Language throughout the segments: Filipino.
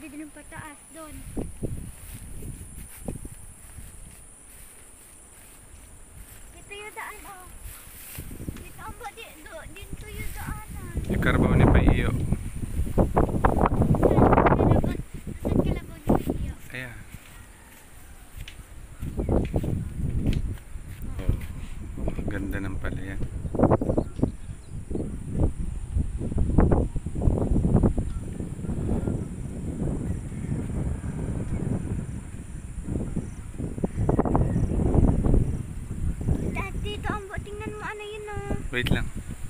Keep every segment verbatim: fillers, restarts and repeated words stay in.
pwede din yung pataas doon. Dito yung daan, oh. Dito ang ba, dito, dito yung daanan. Yung karabaw ni Paiyo. Saan kalabaw ni Paiyo? Ayan. Oh, ganda ng pala yan. Dito ang ba, tingnan mo ano yun, oh. Wait lang.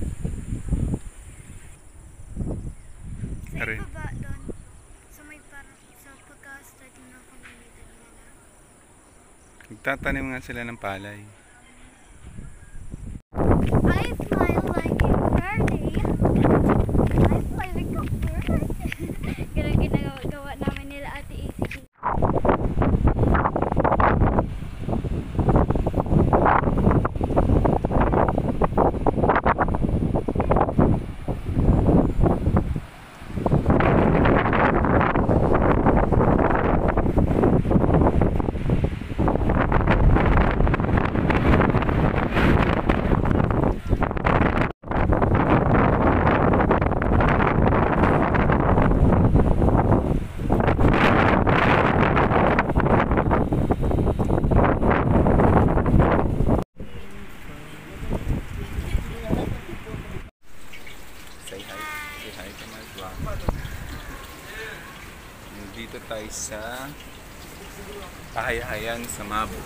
Sa Aray. ibaba doon. Sa may parang sa pagka-start ng community nila. Nagtatanim nga sila ng palay. I fly like a birdie. I fly like a bird. Ganun ginagawa namin nila Ate Easy. Dito tayo sa Kahayahayan sa Mabo.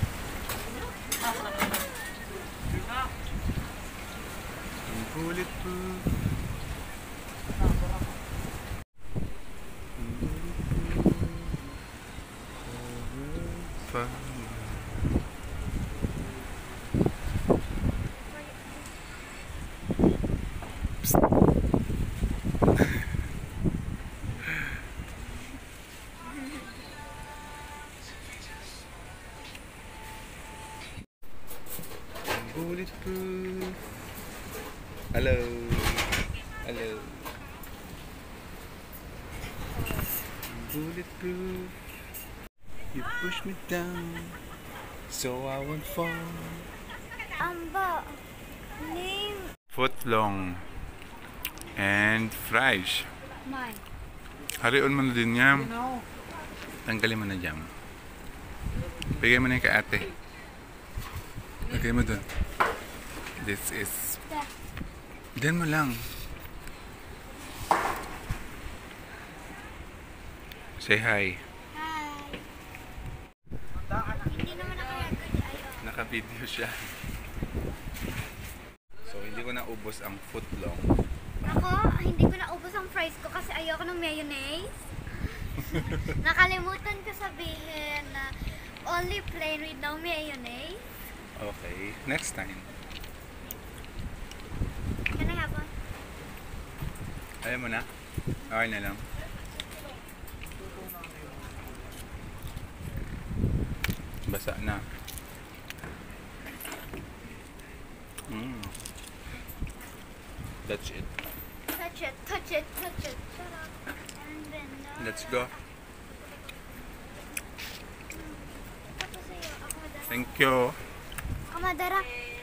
Bulletproof. Bulletproof. Hello. Hello. Bulletproof. You push me down so I won't fall. Amba. Name. Footlong and fries. Mine. Harion mo na din yan. Tanggalin mo na dyan. Bigay mo na yung kay ate. Lagay mo dun. This is... Diyan mo lang. Say hi. Hi. Hindi naman naka-record ayo. Naka-video siya. So, hindi ko naubos ang footlong. Ako, hindi ko naubos ang fries ko kasi ayoko ng mayonnaise. Nakalimutan ko sabihin na only plain with no mayonnaise. Okay, next time. Can I have one? Ayaw mo na? Okay na lang. Basa na. Mm. That's it. Touch it, touch it, touch it. Shut up. And then, uh, Let's go. Ako sa'yo, ako madara. Thank you. Ako madara.